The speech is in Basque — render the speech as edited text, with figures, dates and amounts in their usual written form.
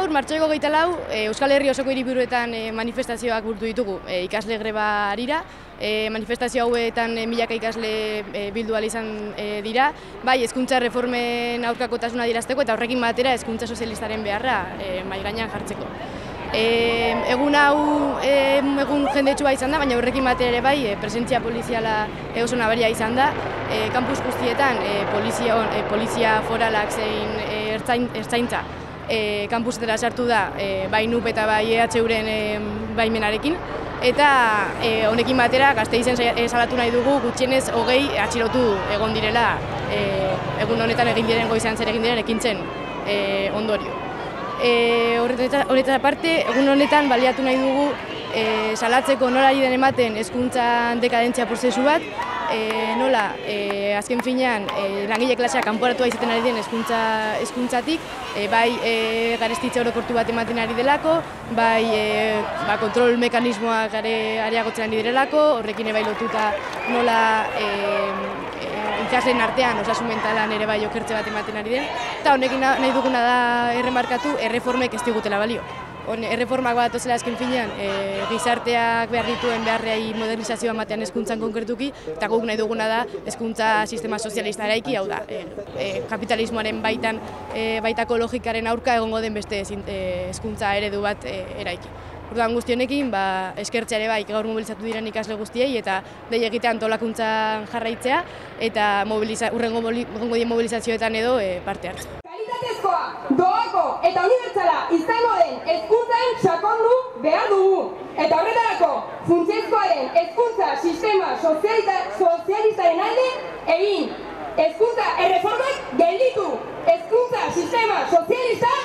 gaur, martxoiko 24, Euskal Herri osoko hiriburuetan manifestazioak burutu ditugu ikasle greba harira. Manifestazio hauetan milaka ikasle bildu ahal izan dira, bai hezkuntza reformen aurkakotasuna adierazteko eta horrekin batera hezkuntza sozialistaren beharra mahai gainean jartzeko. Egun hau egun jendetsua izan da, baina horrekin batera ere bai presentzia poliziala oso nabaria izan da. Kampus guztietan polizia foralak zein ertzaintza kampusetara sartu da, bai NUP eta bai EHUren baimenarekin. Eta honekin batera Gasteizen salatu nahi dugu gutxienez 20 atxilotu egon direla egun honetan egin diren goizean zer egin diren ekintzen ondorio. Horretaz aparte, egun honetan baliatu nahi dugu salatzeko nola ari den ematen hezkuntzan dekadentzia prozesu bat, nola azken finean langile klasea kanporatua izaten ari den hezkuntzatik, bai garestitze orokortu bat ematen ari delako, bai kontrol mekanismoak areagotzen ari direlako, horrekin bai lotuta nola ikasleen artean osasun mentalan ere bai okertze bat ematen ari den, eta honekin nahi duguna da erremarkatu erreformek ez digutela balio. Erreformak bat ozela azken finean gizarteak behar dituen beharrei modernizazioa ematean hezkuntzan konkretuki, eta guk nahi duguna da hezkuntza sistema sozialista eraiki, hau da, kapitalismoaren baitako logikaren aurka egongo den beste hezkuntza eredu bat eraiki. Orduan guzti honekin, eskertzea ere bai gaur mobilizatu diren ikasle guztiei eta dei egitea antolakuntzan jarraitzea eta hurrengo dien mobilizazioetan edo parte hartzea. Kalitatezkoa, doako eta unibertsala izango den hezkuntzan sakondu behar dugu. Eta horretarako, funtsezkoaren hezkuntza sistema sozialistaren alde egin. Hezkuntza erreformak gelditu. Hezkuntza sistema sozialista